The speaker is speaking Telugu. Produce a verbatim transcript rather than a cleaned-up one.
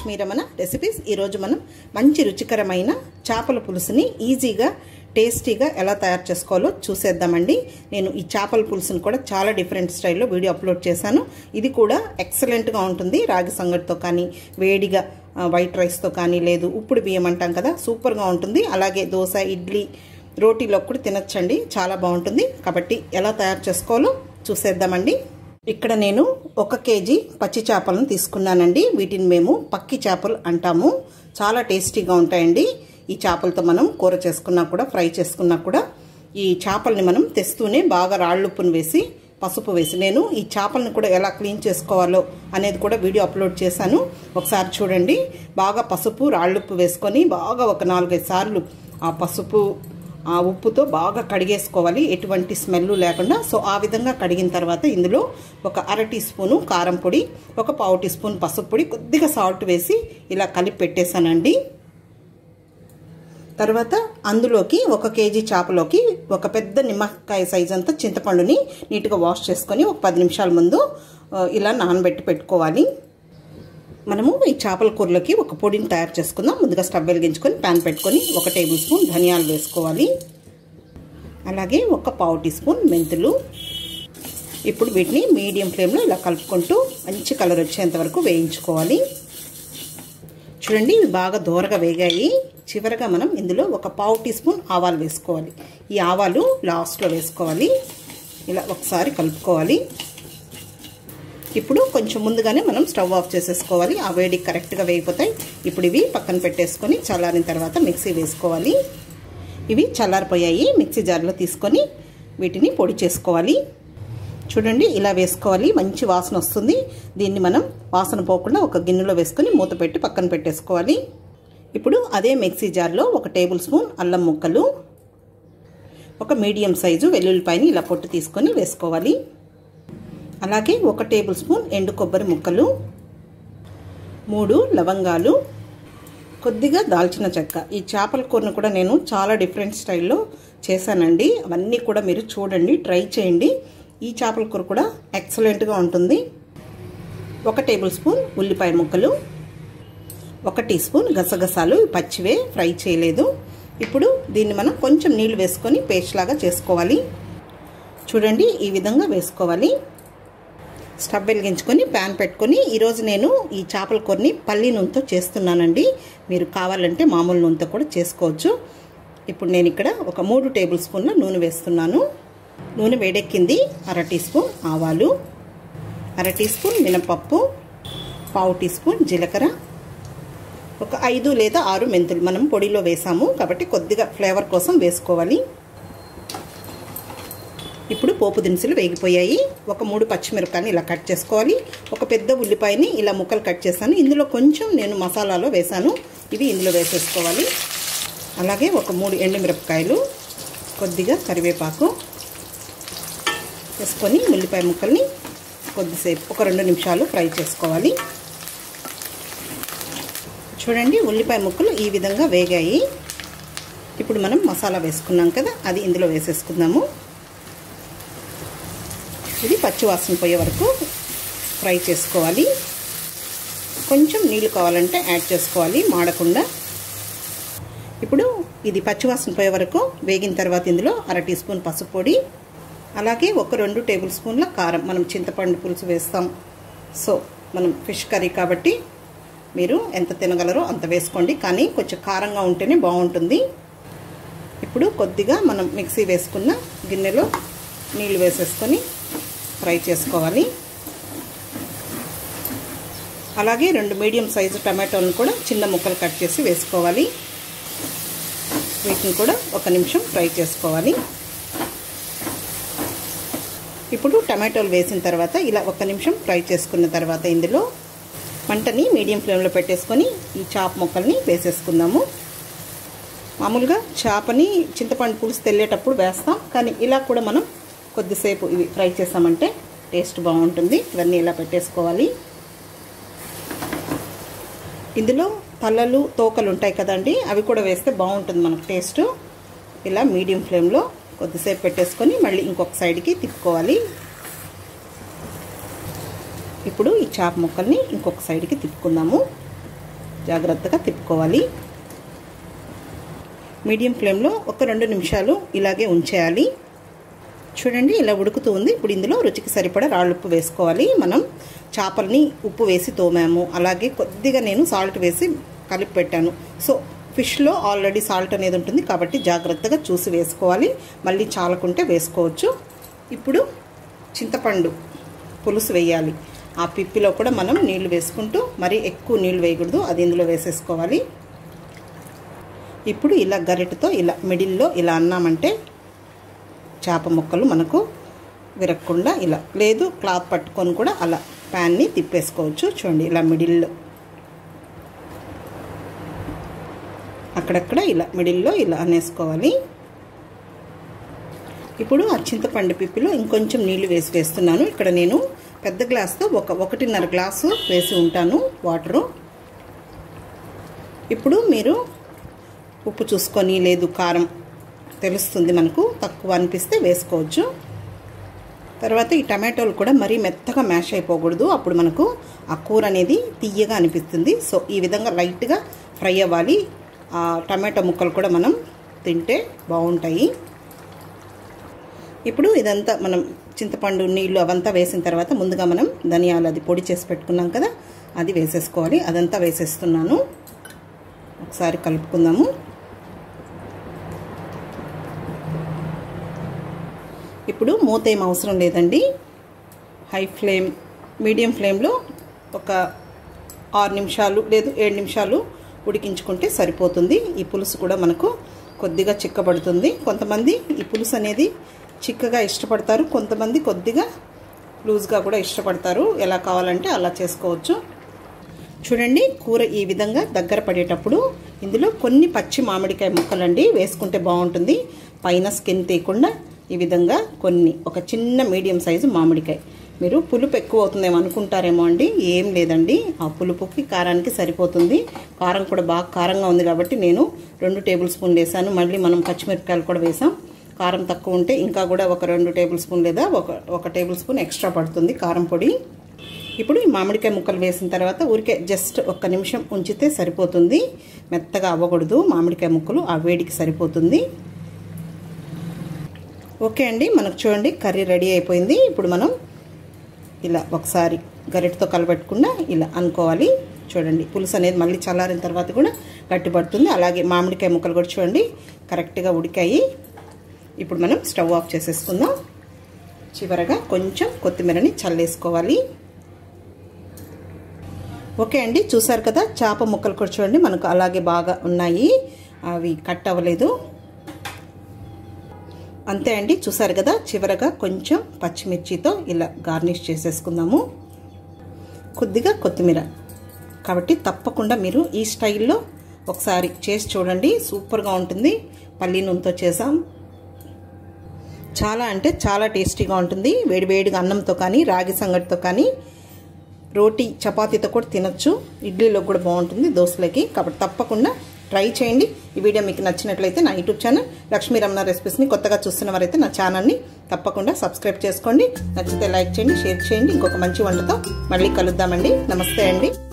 లక్ష్మీ రమణ రెసిపీస్. ఈరోజు మనం మంచి రుచికరమైన చేపల పులుసుని ఈజీగా టేస్టీగా ఎలా తయారు చేసుకోవాలో చూసేద్దామండి. నేను ఈ చేపల పులుసుని కూడా చాలా డిఫరెంట్ స్టైల్లో వీడియో అప్లోడ్ చేశాను. ఇది కూడా ఎక్సలెంట్గా ఉంటుంది. రాగి సంగటితో కానీ, వేడిగా వైట్ రైస్తో కానీ, లేదు ఉప్పుడు బియ్యం అంటాం కదా, సూపర్గా ఉంటుంది. అలాగే దోశ, ఇడ్లీ, రోటీలో కూడా తినచ్చండి, చాలా బాగుంటుంది. కాబట్టి ఎలా తయారు చేసుకోవాలో చూసేద్దామండి. ఇక్కడ నేను ఒక కేజీ పచ్చి చేపలను తీసుకున్నానండి. వీటిని మేము పక్కి చేపలు అంటాము. చాలా టేస్టీగా ఉంటాయండి. ఈ చేపలతో మనం కూర చేసుకున్నా కూడా, ఫ్రై చేసుకున్నా కూడా ఈ చేపల్ని మనం తెస్తూనే బాగా రాళ్ళుప్పును వేసి, పసుపు వేసి, నేను ఈ చేపలను కూడా ఎలా క్లీన్ చేసుకోవాలో అనేది కూడా వీడియో అప్లోడ్ చేశాను. ఒకసారి చూడండి. బాగా పసుపు, రాళ్ళుప్పు వేసుకొని బాగా ఒక నాలుగైదు సార్లు ఆ పసుపు ఆ ఉప్పుతో బాగా కడిగేసుకోవాలి, ఎటువంటి స్మెల్ లేకుండా. సో ఆ విధంగా కడిగిన తర్వాత ఇందులో ఒక అర టీ స్పూను కారం పొడి, ఒక పావు టీ స్పూన్ పసుపు పొడి, కొద్దిగా సాల్ట్ వేసి ఇలా కలిపి పెట్టేశానండి. తర్వాత అందులోకి ఒక కేజీ చేపలోకి ఒక పెద్ద నిమ్మకాయ సైజ్ అంతా చింతపండుని నీట్గా వాష్ చేసుకొని ఒక పది నిమిషాల ముందు ఇలా నానబెట్టి పెట్టుకోవాలి. మనము ఈ చేపల కూరలోకి ఒక పొడిని తయారు చేసుకుందాం. ముందుగా స్టవ్ వెలిగించుకొని ప్యాన్ పెట్టుకొని ఒక టేబుల్ స్పూన్ ధనియాలు వేసుకోవాలి. అలాగే ఒక పావు టీ స్పూన్ మెంతులు. ఇప్పుడు వీటిని మీడియం ఫ్లేమ్లో ఇలా కలుపుకుంటూ మంచి కలర్ వచ్చేంత వరకు వేయించుకోవాలి. చూడండి, ఇవి బాగా దోరగా వేగాయి. చివరగా మనం ఇందులో ఒక పావు టీ స్పూన్ ఆవాలు వేసుకోవాలి. ఈ ఆవాలు లాస్ట్లో వేసుకోవాలి. ఇలా ఒకసారి కలుపుకోవాలి. ఇప్పుడు కొంచెం ముందుగానే మనం స్టవ్ ఆఫ్ చేసేసుకోవాలి. ఆ వేడికి కరెక్ట్గా వేగిపోతాయి. ఇప్పుడు ఇవి పక్కన పెట్టేసుకొని చల్లారిన తర్వాత మిక్సీ వేసుకోవాలి. ఇవి చల్లారిపోయాయి. మిక్సీ జార్లో తీసుకొని వీటిని పొడి చేసుకోవాలి. చూడండి, ఇలా వేసుకోవాలి. మంచి వాసన వస్తుంది. దీన్ని మనం వాసన పోకుండా ఒక గిన్నెలో వేసుకొని మూత పెట్టి పక్కన పెట్టేసుకోవాలి. ఇప్పుడు అదే మిక్సీ జార్లో ఒక టేబుల్ స్పూన్ అల్లం ముక్కలు, ఒక మీడియం సైజు వెల్లుల్లిపాయని ఇలా పొట్టు తీసుకొని వేసుకోవాలి. అలాగే ఒక టేబుల్ స్పూన్ ఎండు కొబ్బరి ముక్కలు, మూడు లవంగాలు, కొద్దిగా దాల్చిన చెక్క. ఈ చేపల కూరను కూడా నేను చాలా డిఫరెంట్ స్టైల్లో చేశానండి. అవన్నీ కూడా మీరు చూడండి, ట్రై చేయండి. ఈ చేపల కూర కూడా ఎక్సలెంట్గా ఉంటుంది. ఒక టేబుల్ స్పూన్ ఉల్లిపాయ ముక్కలు, ఒక టీ స్పూన్ గసగసాలు, పచ్చివే, ఫ్రై చేయలేదు. ఇప్పుడు దీన్ని మనం కొంచెం నీళ్లు వేసుకొని పేస్ట్ లాగా చేసుకోవాలి. చూడండి, ఈ విధంగా వేసుకోవాలి. స్టవ్ వెలిగించుకొని ప్యాన్ పెట్టుకొని, ఈరోజు నేను ఈ చేపల కూరని పల్లి నూనెతో చేస్తున్నానండి. మీరు కావాలంటే మామూలు నూనెతో కూడా చేసుకోవచ్చు. ఇప్పుడు నేను ఇక్కడ ఒక మూడు టేబుల్ స్పూన్ల నూనె వేస్తున్నాను. నూనె వేడెక్కింది. అర టీ స్పూన్ ఆవాలు, అర టీ స్పూన్ మినపప్పు, పావు టీ స్పూన్ జీలకర్ర, ఒక ఐదు లేదా ఆరు మెంతులు. మనం పొడిలో వేసాము కాబట్టి కొద్దిగా ఫ్లేవర్ కోసం వేసుకోవాలి. ఇప్పుడు పోపు దినుసులు వేగిపోయాయి. ఒక మూడు పచ్చిమిరపకాయని ఇలా కట్ చేసుకోవాలి. ఒక పెద్ద ఉల్లిపాయని ఇలా ముక్కలు కట్ చేశాను. ఇందులో కొంచెం నేను మసాలాలో వేసాను. ఇవి ఇందులో వేసేసుకోవాలి. అలాగే ఒక మూడు ఎండుమిరపకాయలు, కొద్దిగా కరివేపాకు వేసుకొని ఉల్లిపాయ ముక్కల్ని కొద్దిసేపు ఒక రెండు నిమిషాలు ఫ్రై చేసుకోవాలి. చూడండి, ఉల్లిపాయ ముక్కలు ఈ విధంగా వేగాయి. ఇప్పుడు మనం మసాలా వేసుకున్నాం కదా, అది ఇందులో వేసేసుకుందాము. ఇది పచ్చివాసన పోయే వరకు ఫ్రై చేసుకోవాలి. కొంచెం నీళ్ళు కావాలంటే యాడ్ చేసుకోవాలి, మాడకుండా. ఇప్పుడు ఇది పచ్చివాసన పోయే వరకు వేగిన తర్వాత ఇందులో అర టీ స్పూన్ పసుపు పొడి, అలాగే ఒక రెండు టేబుల్ స్పూన్ల కారం. మనం చింతపండు పులుసు వేస్తాం. సో మనం ఫిష్ కర్రీ కాబట్టి మీరు ఎంత తినగలరో అంత వేసుకోండి, కానీ కొంచెం కారంగా ఉంటేనే బాగుంటుంది. ఇప్పుడు కొద్దిగా మనం మిక్సీ వేసుకున్న గిన్నెలో నీళ్ళు వేసేసుకొని ఫ్రై చేసుకోవాలి. అలాగే రెండు మీడియం సైజు టమాటోలను కూడా చిన్న ముక్కలు కట్ చేసి వేసుకోవాలి. వీటిని కూడా ఒక నిమిషం ఫ్రై చేసుకోవాలి. ఇప్పుడు టమాటోలు వేసిన తర్వాత ఇలా ఒక నిమిషం ఫ్రై చేసుకున్న తర్వాత ఇందులో మంటని మీడియం ఫ్లేమ్లో పెట్టేసుకొని ఈ చేప ముక్కల్ని వేసేసుకుందాము. మామూలుగా చేపని చింతపండు పులుసు తెల్లేటప్పుడు వేస్తాం, కానీ ఇలా కూడా మనం కొద్దిసేపు ఇవి ఫ్రై చేసామంటే టేస్ట్ బాగుంటుంది. ఇవన్నీ ఇలా పెట్టేసుకోవాలి. ఇందులో తలలు, తోకలు ఉంటాయి కదండి, అవి కూడా వేస్తే బాగుంటుంది మనకు టేస్ట్. ఇలా మీడియం ఫ్లేమ్లో కొద్దిసేపు పెట్టేసుకొని మళ్ళీ ఇంకొక సైడ్కి తిప్పుకోవాలి. ఇప్పుడు ఈ చేప ముక్కల్ని ఇంకొక సైడ్కి తిప్పుకుందాము. జాగ్రత్తగా తిప్పుకోవాలి. మీడియం ఫ్లేమ్లో ఒక రెండు నిమిషాలు ఇలాగే ఉంచేయాలి. చూడండి ఇలా ఉడుకుతూ ఉంది. ఇప్పుడు ఇందులో రుచికి సరిపడా రాళ్ళు ఉప్పు వేసుకోవాలి. మనం చేపల్ని ఉప్పు వేసి తోమాము, అలాగే కొద్దిగా నేను సాల్ట్ వేసి కలిపి పెట్టాను. సో ఫిష్లో ఆల్రెడీ సాల్ట్ అనేది ఉంటుంది కాబట్టి జాగ్రత్తగా చూసి వేసుకోవాలి. మళ్ళీ చాలకుంటే వేసుకోవచ్చు. ఇప్పుడు చింతపండు పులుసు వేయాలి. ఆ పిప్పిలో కూడా మనం నీళ్లు వేసుకుంటూ, మరీ ఎక్కువ నీళ్లు వేయకూడదు, అది ఇందులో వేసేసుకోవాలి. ఇప్పుడు ఇలా గరిటెతో ఇలా మిడిల్లో ఇలా అన్నామంటే చేప ముక్కలు మనకు విరగకుండా, ఇలా లేదు క్లాత్ పట్టుకొని కూడా అలా ప్యాన్ని తిప్పేసుకోవచ్చు. చూడండి ఇలా మిడిల్లో అక్కడక్కడ ఇలా మిడిల్లో ఇలా అనేసుకోవాలి. ఇప్పుడు ఆ చింతపండు పిప్పిలో ఇంకొంచెం నీళ్లు వేసి వేస్తున్నాను. ఇక్కడ నేను పెద్ద గ్లాస్తో ఒక ఒకటిన్నర గ్లాసు వేసి ఉంటాను వాటరు. ఇప్పుడు మీరు ఉప్పు చూసుకొని, లేదు కారం తెలుస్తుంది మనకు, తక్కువ అనిపిస్తే వేసుకోవచ్చు. తర్వాత ఈ టమాటోలు కూడా మరీ మెత్తగా మ్యాష్ అయిపోకూడదు, అప్పుడు మనకు ఆ కూర అనేది తియ్యగా అనిపిస్తుంది. సో ఈ విధంగా లైట్గా ఫ్రై అవ్వాలి. ఆ టమాటో ముక్కలు కూడా మనం తింటే బాగుంటాయి. ఇప్పుడు ఇదంతా మనం చింతపండు నీళ్ళు అవంతా వేసిన తర్వాత ముందుగా మనం ధనియాలు అది పొడి చేసి పెట్టుకున్నాం కదా, అది వేసేసుకోవాలి. అదంతా వేసేస్తున్నాను. ఒకసారి కలుపుకుందాము. ఇప్పుడు మూత ఏం అవసరం లేదండి. హై ఫ్లేమ్ మీడియం ఫ్లేమ్లో ఒక ఆరు నిమిషాలు లేదు ఏడు నిమిషాలు ఉడికించుకుంటే సరిపోతుంది. ఈ పులుసు కూడా మనకు కొద్దిగా చిక్కబడుతుంది. కొంతమంది ఈ పులుసు అనేది చిక్కగా ఇష్టపడతారు, కొంతమంది కొద్దిగా లూజ్గా కూడా ఇష్టపడతారు. ఎలా కావాలంటే అలా చేసుకోవచ్చు. చూడండి కూర ఈ విధంగా దగ్గర పడేటప్పుడు ఇందులో కొన్ని పచ్చి మామిడికాయ ముక్కలండి వేసుకుంటే బాగుంటుంది. పైన స్కిన్ తీయకుండా ఈ విధంగా కొన్ని, ఒక చిన్న మీడియం సైజు మామిడికాయ. మీరు పులుపు ఎక్కువ అవుతుందేమో అనుకుంటారేమో అండి, ఏం లేదండి. ఆ పులుపుకి కారానికి సరిపోతుంది. కారం కూడా బాగా కారంగా ఉంది కాబట్టి నేను రెండు టేబుల్ స్పూన్లు వేసాను. మళ్ళీ మనం పచ్చిమిరపకాయలు కూడా వేసాం. కారం తక్కువ ఉంటే ఇంకా కూడా ఒక రెండు టేబుల్ స్పూన్ లేదా ఒక ఒక టేబుల్ స్పూన్ ఎక్స్ట్రా పడుతుంది కారం పొడి. ఇప్పుడు ఈ మామిడికాయ ముక్కలు వేసిన తర్వాత ఊరికే జస్ట్ ఒక్క నిమిషం ఉంచితే సరిపోతుంది. మెత్తగా అవ్వకూడదు మామిడికాయ ముక్కలు, ఆ వేడికి సరిపోతుంది. ఓకే అండి, మనకు చూడండి కర్రీ రెడీ అయిపోయింది. ఇప్పుడు మనం ఇలా ఒకసారి గరిటెతో కలబెట్టకుండా ఇలా అనుకోవాలి. చూడండి పులుసు అనేది మళ్ళీ చల్లారిన తర్వాత కూడా గట్టిపడుతుంది. అలాగే మామిడికాయ ముక్కలు కూడా చూడండి కరెక్ట్గా ఉడికాయి. ఇప్పుడు మనం స్టవ్ ఆఫ్ చేసేసుకుందాం. చివరగా కొంచెం కొత్తిమీరని చల్లేసుకోవాలి. ఓకే అండి, చూసారు కదా చేప ముక్కలు కూడా చూడండి మనకు అలాగే బాగా ఉన్నాయి, అవి కట్ అవ్వలేదు. అంతే అండి, చూసారు కదా. చివరగా కొంచెం పచ్చిమిర్చితో ఇలా గార్నిష్ చేసేసుకుందాము, కొద్దిగా కొత్తిమీర. కాబట్టి తప్పకుండా మీరు ఈ స్టైల్లో ఒకసారి చేసి చూడండి, సూపర్గా ఉంటుంది. పల్లి నూనెతో చేసాం, చాలా అంటే చాలా టేస్టీగా ఉంటుంది. వేడివేడిగా అన్నంతో కానీ, రాగి సంగటితో కానీ, రోటీ చపాతీతో కూడా తినొచ్చు. ఇడ్లీలో కూడా బాగుంటుంది, దోశలకి. కాబట్టి తప్పకుండా ట్రై చేయండి. ఈ వీడియో మీకు నచ్చినట్లయితే నా యూట్యూబ్ ఛానల్ లక్ష్మీ రమణ రెసిపీస్ని కొత్తగా చూస్తున్న వారైతే నా ఛానల్ని తప్పకుండా సబ్స్క్రైబ్ చేసుకోండి. నచ్చితే లైక్ చేయండి, షేర్ చేయండి. ఇంకొక మంచి వంటతో మళ్ళీ కలుద్దామండి. నమస్తే అండి.